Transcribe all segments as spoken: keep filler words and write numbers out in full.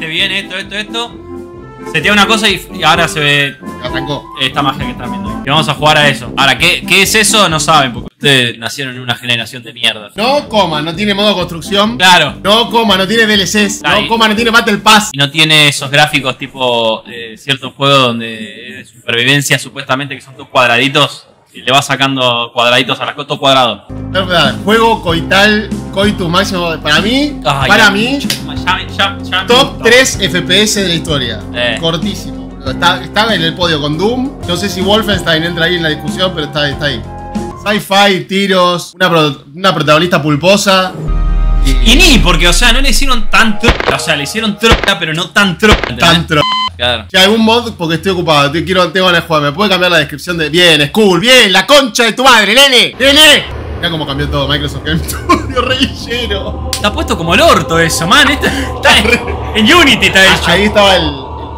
este viene, esto, esto, esto. Setea una cosa y, y ahora se ve. Arrancó. Esta magia que están viendo ahí. Y vamos a jugar a eso. Ahora, ¿qué, qué es eso? No saben, porque ustedes nacieron en una generación de mierda. No coma, no tiene modo construcción. Claro. No coma, no tiene D L Cs. Ahí. No coma, no tiene Battle Pass. Y no tiene esos gráficos tipo eh, ciertos juegos donde es de supervivencia supuestamente que son todos cuadraditos. Y le vas sacando cuadraditos a las cosas, todo cuadrado. No, verdad, juego coital, coitus máximo. Para mí, Ay, para ya, mí, ya, ya, ya top tres F P S de la historia. Eh. Cortísimo, boludo. Está, está en el podio con Doom. No sé si Wolfenstein entra ahí en la discusión, pero está, está ahí. Sci-fi, tiros, una, pro, una protagonista pulposa. Y ni, porque, o sea, no le hicieron tan troca. O sea, le hicieron troca, pero no tan troca. Tan tro. Claro. Si hay algún mod, porque estoy ocupado, te quiero, tengo ganas de jugar. ¿Me puede cambiar la descripción de. Bien, es cool, bien, la concha de tu madre, nene, nene? Mirá cómo cambió todo Microsoft Game Studio, re lleno. Está puesto como el orto eso, man. Está, está en, en Unity está hecho. Ahí estaba el. el, el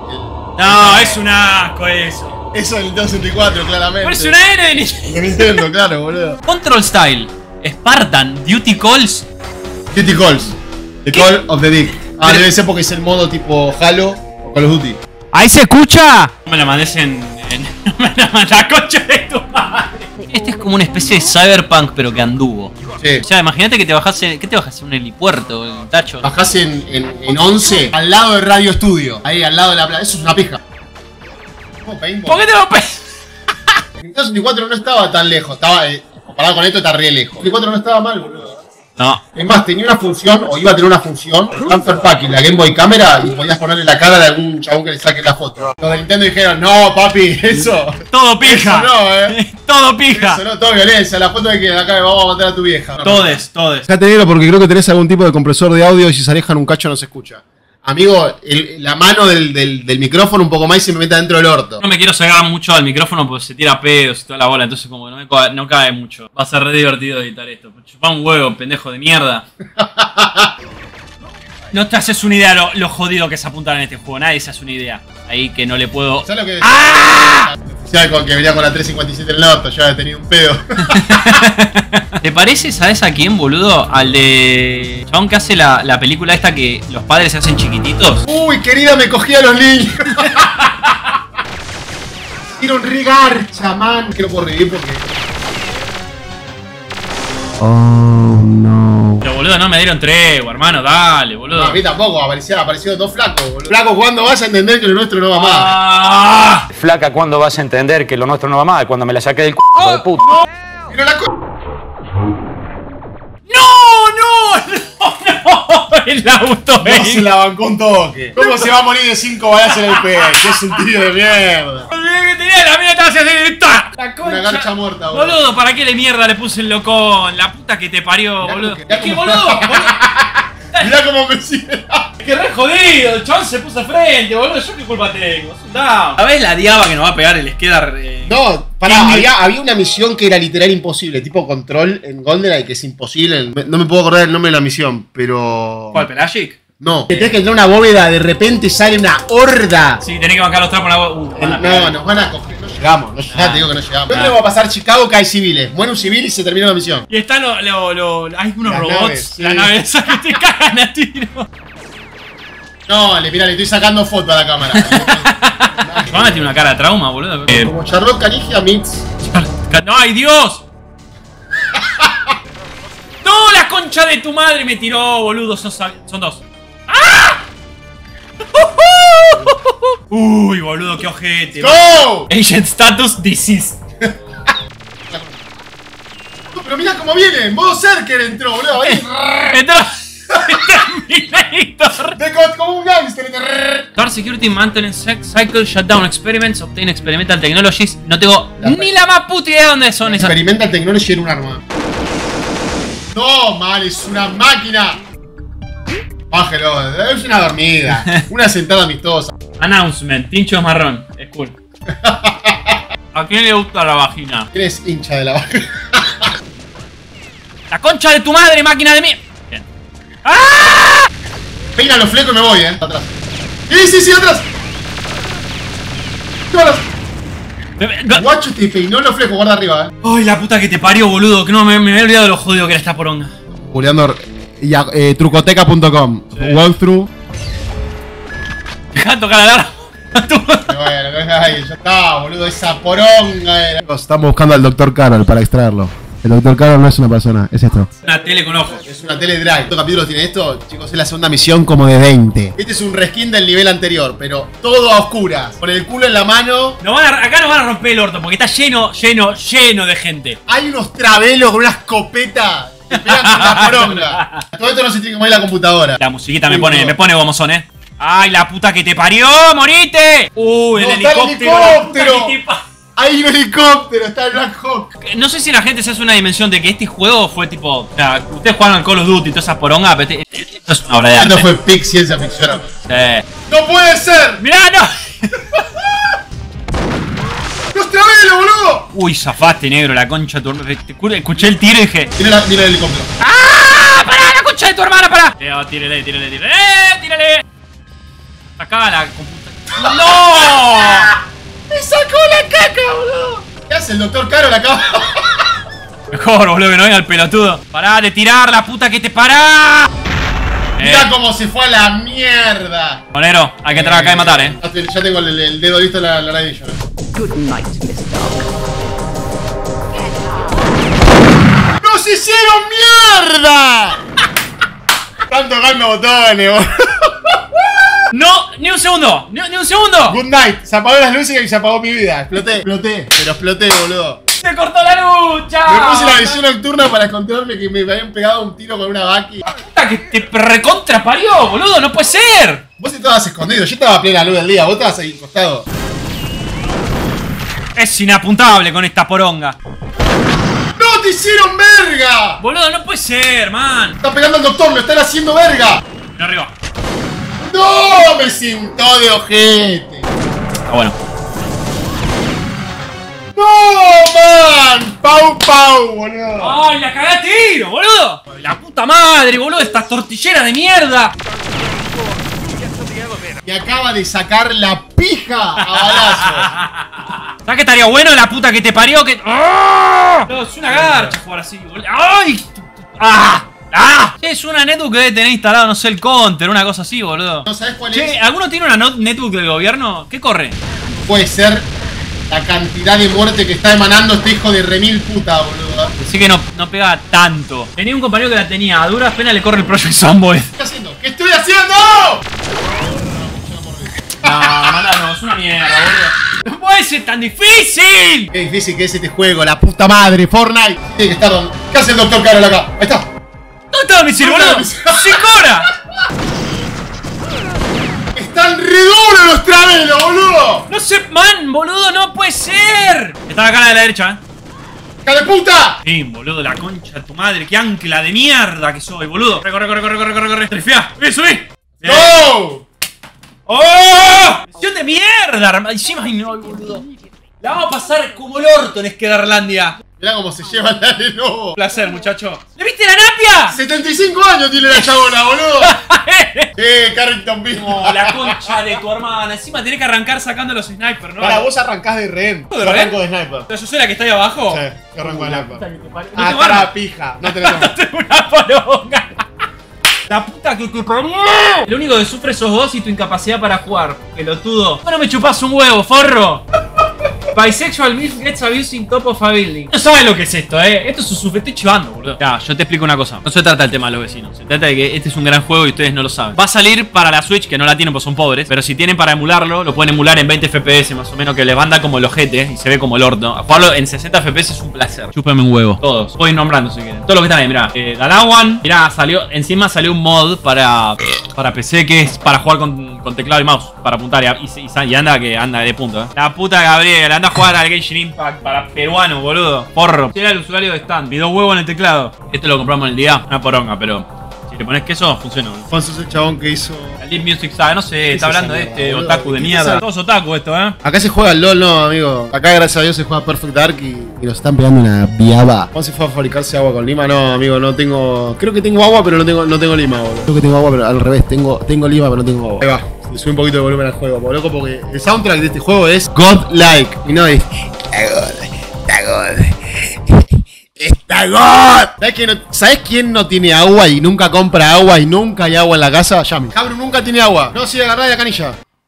No, es un asco eso. eso del Nintendo sesenta y cuatro, claramente. Parece una N de Nintendo. De Nintendo, claro, boludo. Control Style, Spartan, Duty Calls. Duty Calls. The ¿Qué? Call of the Dick. Ah, Pero- debe ser porque es el modo tipo Halo o Call of Duty. ¡Ahí se escucha! No me la mandes en. en no me la mandes la concha de tu madre. Este es como una especie de cyberpunk, pero que anduvo. Sí. O sea, imagínate que te bajase. ¿Qué te bajas? ¿Un helipuerto? ¿Un tacho? Bajás en, en, en once, al lado de Radio Studio. Ahí, al lado de la plaza. Eso es una pija. ¿Cómo paintball? ¿Por qué te lo pe... Nintendo sesenta y cuatro no estaba tan lejos. Estaba, eh, comparado con esto, está re lejos. sesenta y cuatro no estaba mal, boludo. No. Es más, tenía una función, o iba a tener una función, transfer packing, la Game Boy Camera, y podías ponerle la cara de algún chabón que le saque la foto. Los de Nintendo dijeron, no, papi, eso. Todo pija. Eso no, eh. Todo pija. Eso no, todo violencia. La foto de que acá vamos a matar a tu vieja. Todes, todes. Fíjate negro porque creo que tenés algún tipo de compresor de audio y si se alejan un cacho no se escucha. Amigo, el- la mano del, del, del micrófono un poco más y se me mete dentro del orto. No me quiero cegar mucho al micrófono porque se tira pedos y toda la bola, entonces como no, me co- no cae mucho. Va a ser re divertido editar esto. Chupá un huevo, pendejo de mierda. No te haces una idea lo, lo jodido que es apuntar en este juego. Nadie se hace una idea. Ahí que no le puedo... ¿Sabes lo que ¡Ah! decía? Con que venía con la trescientos cincuenta y siete en el orto, ya había tenido un pedo. ¿Te parece, sabes a quién, boludo? Al de... Chabón que hace la, la película esta que los padres se hacen chiquititos. Uy, querida, me cogí a los niños. Quiero regar, chamán. Que no puedo revivir porque... Oh no. Pero boludo, no me dieron tregua, hermano, dale, boludo. No, a mí tampoco, aparecieron, aparecieron dos flacos, boludo. Flaco, ¿cuándo vas a entender que lo nuestro no va más? ¡Ah! Flaca, ¿cuándo vas a entender que lo nuestro no va mal? Cuando me la saqué del c***, hijo de puta. Pero la co... ¡No, no! ¡No, no! El auto, No se la bancó un toque. ¿Cómo se va a morir de cinco balazos en el pecho? Es un tiro de mierda. Olvidé que tenía la mía, estaba haciendo ¡ta! La concha. Una garcha muerta, boludo. Boludo, ¿para qué de mierda le puse el locón? La puta que te parió, Mirá boludo. cómo que- Es que, mirá boludo, cómo- boludo. Mirá cómo me sigue. Es que re jodido, el chabón se puso al frente, boludo. ¿Yo qué culpa tengo? Es un down. ¿Sabés la diaba que nos va a pegar el Skedar? Eh... No, pará, había, había una misión que era literal imposible, tipo control en GoldenEye, que es imposible. Me- No me puedo acordar el nombre de la misión, pero... ¿Cuál, Pelagic? No. Que tenés que entrar a una bóveda, de repente sale una horda. Sí, tenés que bancar los trapos en la uh, van a No, pegar. nos van a coger. No llegamos, no llegamos, Ah. te digo que no llegamos. Ah. ¿Dónde va a pasar Chicago que hay civiles? Muere un civil y se termina la misión. Y están los. Lo, lo- hay unos Las robots. naves, sí. La nave esa que te cagan a tiro. No, le mirá, le estoy sacando foto a la cámara. Joana tiene una cara de trauma, boludo. Eh, Como Charlotte Canigia meets. ¡No, ay Dios! ¡No, la concha de tu madre me tiró, boludo! Son, son dos. ¡Ah! Uy, boludo, qué ojete. ¡Go! Agent status deceased. Pero mira cómo viene, en modo Zerker entró, boludo. Ahí. Entró. Terminator. De co- como un gangster. Star Security Maintenance Cycle Shutdown Experiments Obtain Experimental Technologies. No tengo La- ni la más puta idea de dónde son esas. Experimental Technology era un arma. No, mal, es una máquina. Bájelo, es una dormida. Una sentada amistosa. Announcement, pincho marrón. Es cool. ¿A quién le gusta la vagina? ¿Quién es hincha de la vaca? ¡La concha de tu madre, máquina de mí! Bien. Peina los flecos y me voy, eh. Atrás. Sí, sí, sí, atrás. Atrás. Guacho te peinó los flecos, guarda arriba, eh. ¡Ay, la puta que te parió, boludo! Que no me, me había olvidado de lo jodido que era esta poronga. Juliando eh, trucoteca punto com. Walkthrough. Dejá de tocar la alarma. Bueno, ay, ya está, boludo, esa poronga era. Estamos buscando al doctor Carol para extraerlo. El doctor Carol no es una persona, es esto. Una tele con ojos. Es una tele drag. ¿Cuántos capítulos tiene esto? Chicos, es la segunda misión como de veinte. Este es un reskin del nivel anterior, pero todo a oscuras. Con el culo en la mano. No van a, acá nos van a romper el orto porque está lleno, lleno, lleno de gente. Hay unos travelos con una escopeta que pegan con la poronga. Todo esto no se tiene que mover la computadora. La musiquita me Sí, pone, boludo. me pone gomozón, eh. ¡Ay, la puta que te parió! ¡Morite! ¡Uy, el No, está el helicóptero! la puta helicóptero. que te pa- Hay un helicóptero, está el Black Hawk. No sé si la gente se hace una dimensión de que este juego fue tipo. O sea, ustedes jugaron al Call of Duty y toda esa poronga, pero este- esto es una obra de arte. Esto fue pic ciencia ficción. Eh. ¡No puede ser! ¡Mirá, no! ¡Los travelos, boludo! Uy, zafaste, negro, la concha de tu hermana. Escuché el tiro y dije. Mira, la, mira el helicóptero. ¡Ah! ¡Pará, la concha de tu hermana, pará! Eh, oh, tírale, tírale, tírale. ¡Eh! ¡Tírale! Acá la computadora. ¡No! ¡Me sacó la caca, boludo! ¿Qué hace el doctor Carol acá? Mejor, boludo, que no venga el pelotudo. Pará de tirar, la puta que te pará. Mira Eh, cómo se fue a la mierda. Monero, hay que entrar acá y matar, eh. Ya te- ya tengo el, el dedo listo en la, la radio. Good night, Miss Dog. ¡Nos hicieron mierda! Están tocando botones, boludo. No, ni un segundo, ni, ni un segundo. Good night. Se apagó las luces y se apagó mi vida. Exploté, exploté. Pero exploté, boludo. Se cortó la lucha. Me puse la visión nocturna para encontrarme que me habían pegado un tiro con una Baki. Puta que te recontra parió, boludo, no puede ser. Vos estabas escondido, yo estaba a plena luz del día, vos estabas ahí acostado. Es inapuntable con esta poronga. ¡No te hicieron verga! Boludo, no puede ser, man. Está pegando al doctor, lo están haciendo verga. Mira arriba. ¡No! Me sintó de ojete. Ah, bueno. ¡No, man! ¡Pau, pau, boludo! ¡Ay, la cagué a tiro, boludo! La puta madre, boludo, estas tortilleras de mierda. Me acaba de sacar la pija a balazo. ¿Sabes qué estaría bueno la puta que te parió? Que... ¡Ah! No, es una garcha jugar así, boludo. ¡Ay! ¡Ah! ¡Ah! Es una netbook que debe tener instalado, no sé, el counter, una cosa así, boludo. ¿No sabes cuál Che, es? ¿alguno tiene una not- netbook del gobierno? ¿Qué corre? Puede ser la cantidad de muerte que está emanando este hijo de remil puta, boludo. Así que no, no pega tanto. Tenía un compañero que la tenía, a duras penas le corre el Project Zomboid. ¿Qué estoy haciendo? ¿Qué estoy haciendo? No, no, es una mierda, boludo. ¡No puede ser tan difícil! Qué difícil que es este juego, la puta madre, Fortnite. Tiene que estar donde. ¿Qué hace el doctor Carol acá? Ahí está. ¿Dónde está el misil, ¿Dónde está boludo? el misil? ¡Cinco horas! Están re duros los travelos, boludo. No sé, man, boludo, no puede ser. Está acá a la derecha, eh. ¡Hija de puta! Sí, boludo, la concha de tu madre, qué ancla de mierda que soy, boludo. Corre, corre, corre, corre, corre, corre, corre. Trifea, subí, subí. Bien. ¡No! ¡Oh! ¡Misión de mierda! herma- Encima, ay, no, boludo. La vamos a pasar como el orto en Esquedarlandia. Mirá cómo se lleva la de nuevo. Un placer, muchacho. ¿Le viste la napia? setenta y cinco años tiene la chabona, boludo. Sí, Carrington Beach. No, la concha de tu hermana. Encima tenés que arrancar sacando los snipers, ¿no? Para vos arrancás de rehén. ¿De Yo rehén? arranco de sniper. ¿Pero yo soy la que está ahí abajo? Sí, yo arranco de sniper. No Ah, tengo está arma. la pija. No tenés arma. Tengo una poronga. La puta que te parió. Lo único que sufre sos vos y tu incapacidad para jugar, pelotudo. Bueno, me chupás un huevo, forro. Bisexual milf gets abusing top of a building. No sabes lo que es esto, eh. Esto es un sufre. Estoy chivando, boludo. Ya, yo te explico una cosa. No se trata del tema de los vecinos. Se trata de que este es un gran juego y ustedes no lo saben. Va a salir para la Switch, que no la tienen porque son pobres. Pero si tienen para emularlo, lo pueden emular en veinte F P S más o menos, que les banda como el ojete y se ve como el orto. Jugarlo en sesenta F P S es un placer. Chúpenme un huevo. Todos. Voy nombrando si quieren. Todo lo que están ahí, mirá. Eh, Dalawan. Mirá, salió. Encima salió un mod para. Para P C que es para jugar con, con teclado y mouse. Para apuntar y, y, y, y anda que anda de punto, eh. La puta Gabriel, anda a jugar al Genshin Impact para peruano, boludo. Porro. Era el usuario de stand. Vi dos huevos en el teclado. Esto lo compramos en el día. Una poronga, pero si le pones queso, funciona. Fonso es el chabón que hizo. La Lead Music sabe, no sé, está es hablando de esa este mierda, otaku boludo? de ¿Qué mierda. es Todos otaku esto, eh. Acá se juega el LOL, no, amigo. Acá, gracias a Dios, se juega Perfect Dark y, y nos están pegando una viaba. ¿Cómo se fue a fabricarse agua con lima? No, amigo, no tengo. Creo que tengo agua, pero no tengo, no tengo lima, boludo. Creo que tengo agua, pero al revés. Tengo, tengo lima, pero no tengo agua. Ahí va. Le subí un poquito de volumen al juego, por loco, porque el soundtrack de este juego es godlike. Y no es. Está god, está god. ¡Está god! ¿Sabes quién, no, ¿Sabes quién no tiene agua y nunca compra agua y nunca hay agua en la casa? Yami. Cabro nunca tiene agua. No, sí, agarrá de la canilla.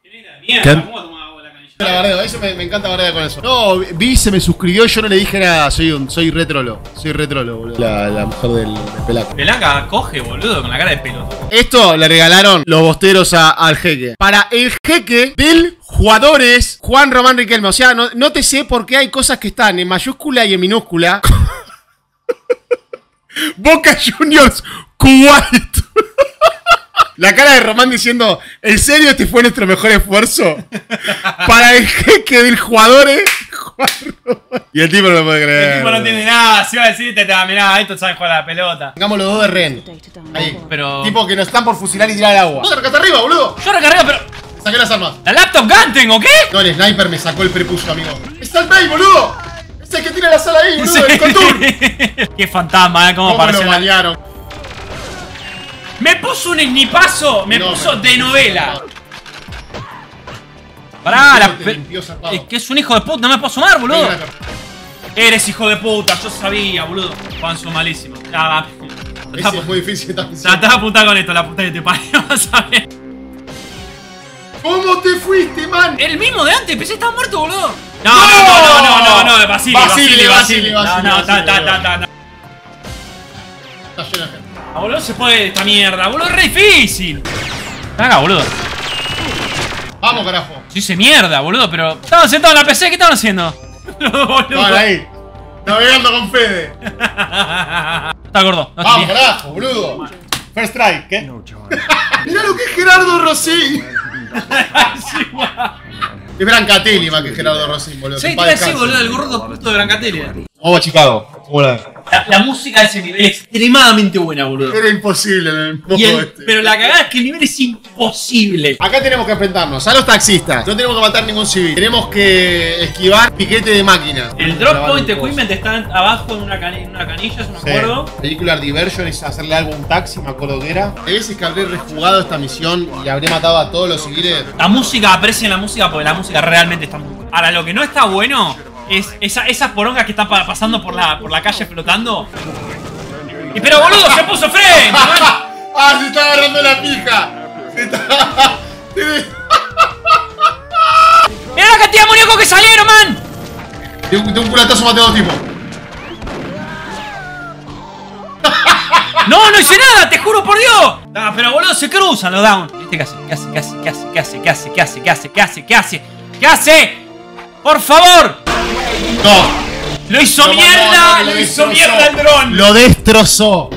Mierda, ¿Qué? ¿cómo tomás agua de la canilla? La bardeo, eso me, me encanta bardeo con eso. No, Vi se me suscribió y yo no le dije nada. Soy un, soy retrolo. Soy retrolo, boludo. La, la mujer del, del pelaco. Pelaca coge, boludo, con la cara de pelota. Esto le regalaron los bosteros a- al jeque. Para el jeque del jugadores Juan Román Riquelme. O sea, no, no te sé por qué hay cosas que están en mayúscula y en minúscula. Boca Juniors Kuwait. La cara de Román diciendo, ¿en serio este fue nuestro mejor esfuerzo? Para el jeque del jugador, ¿eh? Juan Román. Y el tipo no lo puede creer. El tipo no entiende nada, si va a decirte, mirá, esto sabe jugar a la pelota. Pongamos los dos de rehén. Ahí. Pero. Tipo que nos están por fusilar y tirar al agua. ¡Vos acá arriba, boludo! Yo recargué, pero. Saqué las armas. ¿La laptop gun tengo qué? No, el sniper me sacó el prepucio, amigo. ¡Está el Bay, boludo! Es el que tira la sala ahí, boludo, el contour. Qué fantasma, ¿eh? ¿Cómo, ¿Cómo apareció? lo la- bañaron? Me puso un snipazo, me No, puso me- de novela. Pará, la Te pe- limpió zapado. Es que es un hijo de puta, no me puedo sumar, boludo. Venga, acá. Eres hijo de puta, yo sabía, boludo. Juanzo malísimo. Ah, Ese es muy difícil también. te vas a apuntar con esto, la puta que te parió, vas a ver. ¿Cómo te fuiste, man? El mismo de antes, pensé que estaba muerto, boludo. No, no, no, no, no, no, no, Basili, Basili, Basili. No, no, ta, ta, ta, ta, ta. Está lleno de gente. Ah, boludo, se puede esta mierda, boludo, es re difícil. Caga, boludo. Vamos, carajo. Se dice mierda, boludo, pero. Estaban sentados en la P C, ¿qué estaban haciendo? Boludo. Vale, ahí. Navegando con Fede. Está gordo. No Vamos, te carajo, boludo. First strike, ¿qué? Mirá lo que es Gerardo Rossi. Es Brancatelli más que Gerardo Rossi, boludo. Sí, Que te paz iba a decir, descanse. boludo, el gordo puto de Brancatelli. Vamos a Chicago. ¿Cómo la ves? La, la música de ese nivel es extremadamente buena, boludo. Era imposible en el modo Y el- este. pero la cagada es que el nivel es imposible. Acá tenemos que enfrentarnos a los taxistas. No tenemos que matar ningún civil. Tenemos que esquivar piquete de máquinas. El drop point equipment está abajo en una, cani- en una canilla, eso me Sí. acuerdo. Vehicular diversion es hacerle algo a un taxi, me acuerdo que era. Hay veces que habré rejugado esta misión y habré matado a todos los civiles. La música, aprecien la música porque la música realmente está muy buena. Ahora, lo que no está bueno es esa- esas porongas que están pa- pasando por la, por la calle flotando. Y pero boludo, se puso frente, man. ¡Ah, se está agarrando la pija! Se está... Mirá la cantidad de muñecos que salieron, man. De un, de un culatazo maté a dos tipos. No, no hice nada, te juro por Dios. Ah, pero boludo, se cruzan los down. ¿Viste qué hace? ¿Qué hace? ¿Qué hace? ¿Qué hace? ¿Qué hace? ¿Qué hace? ¿Qué hace? ¿Qué hace? ¿Qué hace? ¿Qué hace? ¿Qué hace? ¡Por favor! No. ¡Lo hizo Lo mierda! mandó, ¡Lo lo hizo destrozó. mierda el dron! Lo destrozó.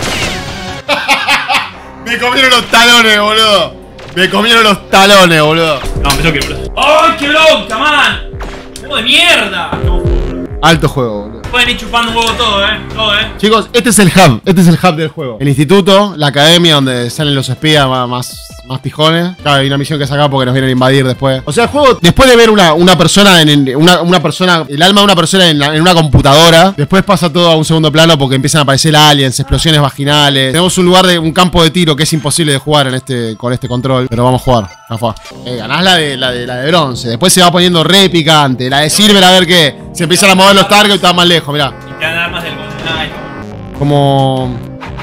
Me comieron los talones, boludo. Me comieron los talones, boludo. No, me tengo que ir, boludo. ¡Ay, qué bronca, man! ¡Juego de mierda! No, Alto juego, boludo. pueden ir chupando un huevo todo, eh. Todo, eh. Chicos, este es el hub, este es el hub del juego. El instituto, la academia donde salen los espías más, más, más pijones. Claro, hay una misión que sacar porque nos vienen a invadir después. O sea, el juego, después de ver una, una persona en, en- una, una persona, el alma de una persona en, la- en una computadora, después pasa todo a un segundo plano porque empiezan a aparecer aliens, explosiones vaginales. Tenemos un lugar de un campo de tiro que es imposible de jugar en este, con este control, pero vamos a jugar. Ya fue. Eh, ganás la de, la, de, la de bronce, después se va poniendo re picante. La de silver, a ver qué. Se empiezan a mover los targets y están más lejos, mirá. Y te dan armas del GoldenEye. Como...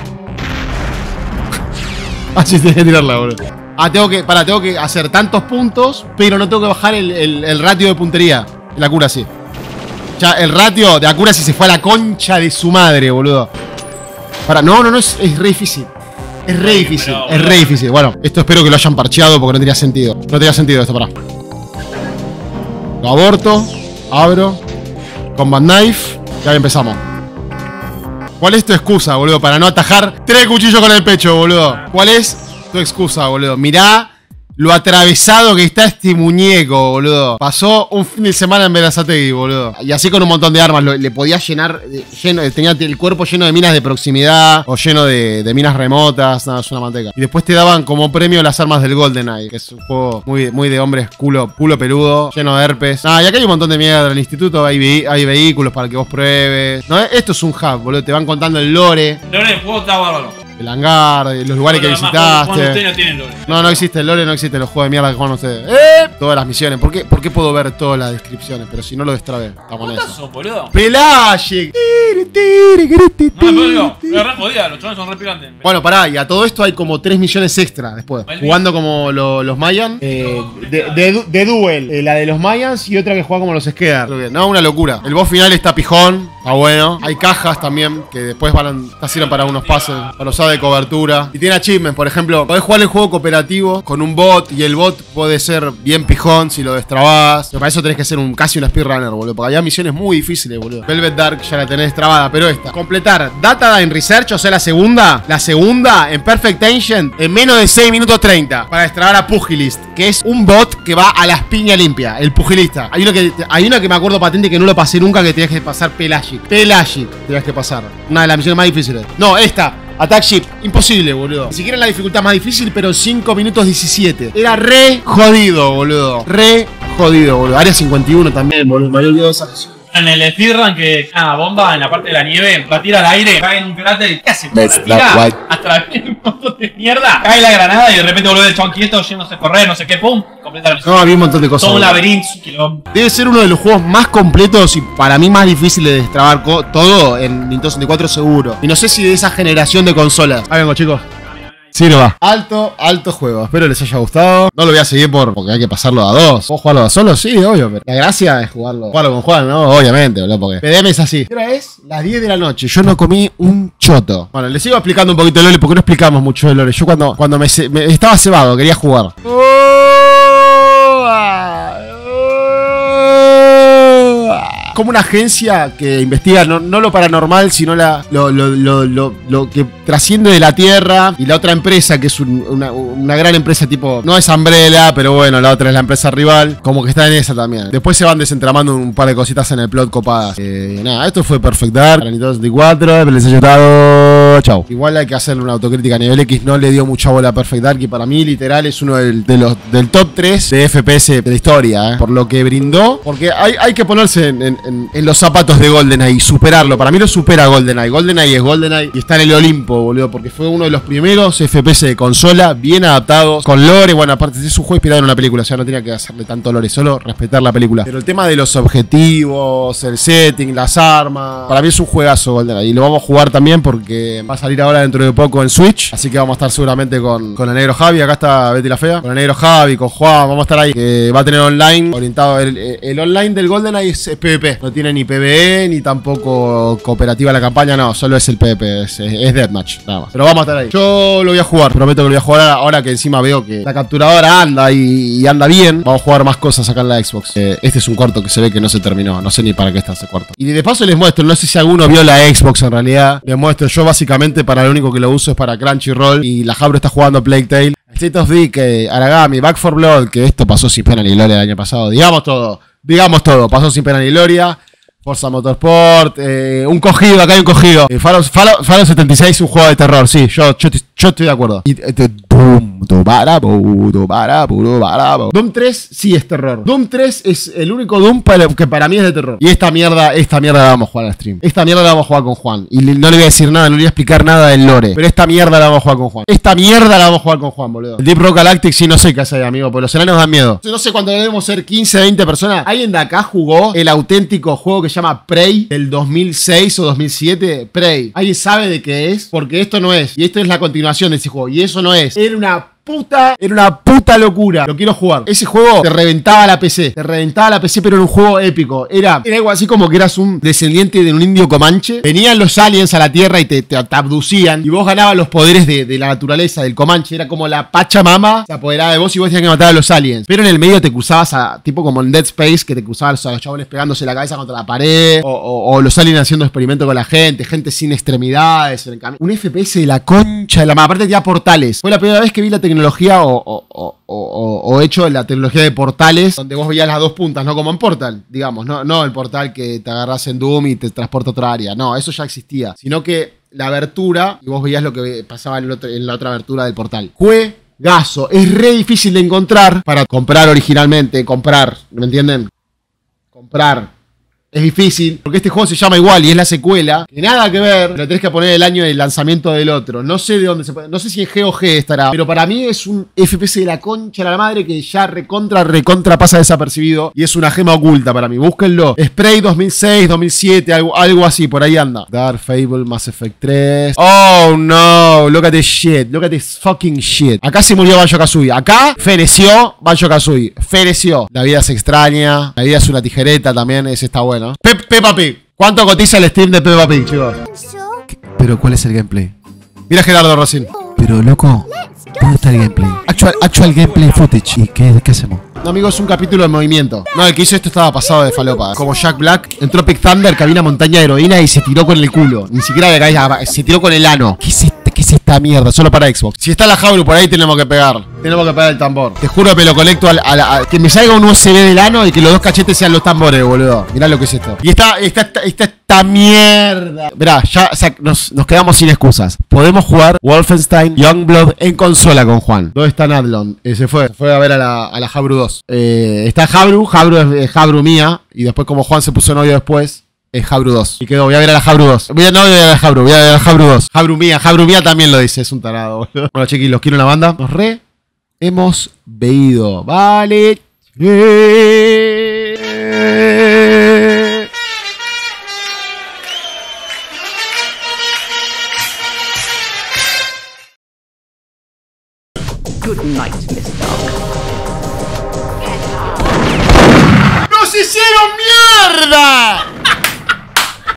Ah, sí, tenés que tirarla, boludo. Ah, tengo que... Pará, tengo que hacer tantos puntos, pero no tengo que bajar el, el, el ratio de puntería. La cura sí. Ya, el ratio de accuracy se fue a la concha de su madre, boludo. Pará, no, no, no, es, es re difícil. Es re difícil, pero, es re boludo. difícil. Bueno, esto espero que lo hayan parcheado porque no tenía sentido. No tenía sentido esto, pará. Lo aborto, abro, combat knife, y ahí empezamos. ¿Cuál es tu excusa, boludo, para no atajar tres cuchillos con el pecho, boludo? ¿Cuál es tu excusa, boludo? Mirá lo atravesado que está este muñeco, boludo. Pasó un fin de semana en Berazategui, boludo. Y así con un montón de armas. Lo- le podías llenar, eh, lleno, tenía el cuerpo lleno de minas de proximidad o lleno de, de minas remotas. Nada, es una manteca. Y después te daban como premio las armas del GoldenEye, que es un juego muy, muy de hombres culo, culo peludo, lleno de herpes. Ah, y acá hay un montón de mierda. En el instituto hay, ve- hay vehículos para que vos pruebes. No, esto es un hub, boludo. Te van contando el lore. El lore del juego está bárbaro. el hangar, de los lugares Bueno, que además, Juan, visitaste. ustedes no tienen lore. No, no existe el lore, no existe los juegos de mierda que juegan ustedes. ¡Eh! Todas las misiones. ¿Por qué, ¿Por qué puedo ver todas las descripciones? Pero si no lo destrabé. Estamos en ¿Cuántas eso. son, boludo? Pelagic. No, pero digo, es re jodida, los chavales son re picantes. Bueno, pará, y a todo esto hay como tres millones extra después. Vale. Jugando como lo- los Mayans. Eh, de, de, de Duel, eh, la de los Mayans y otra que juega como los Skedar. No, una locura. El boss final está pijón, está bueno. Hay cajas también que después van a, sirven para unos pases, para usar de cobertura. Y tiene achievements, por ejemplo, podés jugar el juego cooperativo con un bot y el bot puede ser bien pijón si lo destrabás. Pero para eso tenés que ser un, casi un speedrunner, boludo. Porque había misiones muy difíciles, boludo. Velvet Dark ya la tenés trabada, pero esta. Completar Data in Research, o sea, la segunda. La segunda en Perfect Ancient en menos de seis minutos treinta. Para destrabar a Pugilist, que es un bot que va a las piñas limpia. El pugilista. Hay uno que, hay una que me acuerdo patente que no lo pasé nunca, que tenías que pasar Pelagic. Pelagic tenías que pasar. Una de las misiones más difíciles. No, esta. Attack Ship, imposible, boludo. Ni siquiera en la dificultad más difícil, pero cinco minutos diecisiete. Era re jodido, boludo. Re jodido, boludo. Área cincuenta y uno también, boludo. Me había olvidado esa misión. En el speedrun que una bomba en la parte de la nieve, la tira al aire, cae en un cráter y ¿qué hace? Ves, La tira la white. atraviesa un montón de mierda, cae la granada y de repente vuelve el chabón quieto, yéndose a correr, no sé qué, pum, completa la misión. No, había un montón de cosas. Todo un boludo. laberinto, un quilombo. Debe ser uno de los juegos más completos y para mí más difíciles de destrabar co- todo en Nintendo sesenta y cuatro seguro. Y no sé si de esa generación de consolas. Ahí vengo, chicos. Sí, no va. Alto, alto juego. Espero les haya gustado. No lo voy a seguir por porque hay que pasarlo a dos. ¿Puedo jugarlo a solo? Sí, obvio. Pero la gracia es jugarlo. Jugarlo con Juan, ¿no? Obviamente, boludo. Porque P D M es así. ¿Qué hora es? Las diez de la noche. Yo no comí un choto. Bueno, les sigo explicando un poquito de Lore porque no explicamos mucho de Lore. Yo cuando, cuando me, ce- me- estaba cebado, quería jugar. Como una agencia que investiga no, no lo paranormal, sino la, lo, lo, lo, lo, lo que trasciende de la Tierra. Y la otra empresa, que es un- una, una gran empresa tipo... No es Umbrella, pero bueno, la otra es la empresa rival. Como que está en esa también. Después se van desentramando un par de cositas en el plot copadas. Eh, nada, esto fue Perfect Dark para Nintendo sesenta y cuatro. Espero les haya gustado. Chau. Igual hay que hacerle una autocrítica a nivel X. No le dio mucha bola a Perfect Dark. Y para mí, literal, es uno del, de los, del top tres de F P S de la historia. ¿eh? Por lo que brindó. Porque hay, hay que ponerse en, en, en, en los zapatos de GoldenEye y superarlo. Para mí lo supera GoldenEye. GoldenEye es GoldenEye y está en el Olimpo, boludo. Porque fue uno de los primeros F P S de consola bien adaptados. Con lore. Bueno, aparte es un juego inspirado en una película. O sea, no tenía que hacerle tanto lore. Solo respetar la película. Pero el tema de los objetivos, el setting, las armas. Para mí es un juegazo GoldenEye. Y lo vamos a jugar también porque va a salir ahora dentro de poco en Switch. Así que vamos a estar seguramente con, con el negro Javi. Acá está Betty la Fea. Con el negro Javi, con Juan. Vamos a estar ahí. Que va a tener online orientado. El, el online del GoldenEye es, es PvP. No tiene ni PvE ni tampoco cooperativa la campaña. No, solo es el PvP. Es, es Deathmatch. Nada más. Pero vamos a estar ahí. Yo lo voy a jugar. Prometo que lo voy a jugar ahora, ahora que encima veo que la capturadora anda y, y anda bien. Vamos a jugar más cosas acá en la Xbox. Eh, este es un corto que se ve que no se terminó. No sé ni para qué está ese corto. Y de paso les muestro. No sé si alguno vio la Xbox en realidad. Les muestro. Yo básicamente para lo único que lo uso es para Crunchyroll. Y la Jabro está jugando Plague Tale. State of Decay, Aragami, Back for Blood. Que esto pasó sin pena ni gloria el año pasado. Digamos todo. Digamos todo. Pasó sin pena ni gloria. Forza Motorsport, eh, un cogido, acá hay un cogido. Eh, Faro, Faro, Faro setenta y seis, un juego de terror, sí, yo, yo, yo estoy de acuerdo. Y, este, boom, do, bara, bo, do, bara, bo, do, bara, bo. Doom tres sí es terror. Doom tres es el único Doom para, que para mí es de terror. Y esta mierda, esta mierda la vamos a jugar al stream. Esta mierda la vamos a jugar con Juan. Y le- no le voy a decir nada, no le voy a explicar nada del lore. Pero esta mierda la vamos a jugar con Juan. Esta mierda la vamos a jugar con Juan, boludo. El Deep Rock Galactic sí no sé qué hacer, amigo, porque los enanos dan miedo. No sé cuánto debemos ser, quince, veinte personas. ¿Alguien de acá jugó el auténtico juego que se llama Prey del dos mil seis o dos mil siete? Prey. ¿Alguien sabe de qué es? Porque esto no es. Y esto es la continuación de ese juego. Y eso no es. Era una puta, era una puta locura. Lo quiero jugar. Ese juego te reventaba la P C. Te reventaba la P C, pero era un juego épico. Era, era algo así como que eras un descendiente de un indio comanche. Venían los aliens a la Tierra y te, te, te abducían. Y vos ganabas los poderes de, de la naturaleza, del comanche. Era como la Pachamama se apoderaba de vos y vos tenías que matar a los aliens. Pero en el medio te cruzabas a, tipo como en Dead Space, que te cruzabas a los chabones pegándose la cabeza contra la pared. O, o, o los aliens haciendo experimentos con la gente. Gente sin extremidades en el camino. Un F P S de la concha de la madre. Aparte tenía portales. Fue la primera vez que vi la tecnología tecnología o, o, o, o, o hecho la tecnología de portales, donde vos veías las dos puntas, no como en Portal, digamos, no, no el portal que te agarras en Doom y te transporta a otra área, no, eso ya existía, sino que la abertura, y vos veías lo que pasaba en, el otro, en la otra abertura del portal. Juegazo, es re difícil de encontrar para comprar originalmente, comprar, ¿me entienden? Comprar. es difícil, porque este juego se llama igual y es la secuela, que nada que ver, pero tenés que poner el año de lanzamiento del otro. No sé de dónde se puede, no sé si en G O G estará, pero para mí es un F P S de la concha de la madre que ya recontra, recontra pasa desapercibido y es una gema oculta para mí. Búsquenlo. Spray dos mil seis, dos mil siete, algo, algo así, por ahí anda. Dark Fable, Mass Effect tres. Oh no, look at this shit, look at this fucking shit. Acá se murió Banjo-Kazooie, acá feneció Banjo-Kazooie, feneció. La vida se extraña, la vida es una tijereta también, ese está bueno. Pe Peppa Pig. ¿Cuánto cotiza el Steam de Peppa Pig, chicos? Pero ¿cuál es el gameplay? Mira Gerardo Racing. Pero loco, ¿dónde está el gameplay? Actual, actual gameplay footage. ¿Y qué, qué hacemos? No, amigo, es un capítulo de movimiento. No, el que hizo esto estaba pasado de falopa. Como Jack Black, en Tropic Thunder, que había una montaña de heroína y se tiró con el culo. Ni siquiera de cabeza, se tiró con el ano. ¿Qué es, este, ¿Qué es esta mierda? Solo para Xbox. Si está la Jabru por ahí, tenemos que pegar. Tenemos que pegar el tambor. Te juro que lo conecto al, al, al- que me salga un U S B del ano y que los dos cachetes sean los tambores, boludo. Mirá lo que es esto. Y esta, esta, esta, esta, esta mierda. Mirá, ya o sea, nos, nos quedamos sin excusas. Podemos jugar Wolfenstein Youngblood en consola con Juan. ¿Dónde está Nadlon? Eh, se fue. Se fue a ver a la, a la Jabru dos. Eh, está Jabru. Jabru es, es Jabru mía. Y después, como Juan se puso novio después, es Jabru dos. Y quedó, voy a ver a la Jabru dos. Voy a, no voy a ver a la Jabru, voy a ver a la Jabru dos. Jabru mía, Jabru mía también lo dice. Es un tarado, boludo. Bueno, chiquis, los quiero en la banda. Nos re hemos veído. Vale. Good night, Miss Dark. ¡Nos hicieron mierda!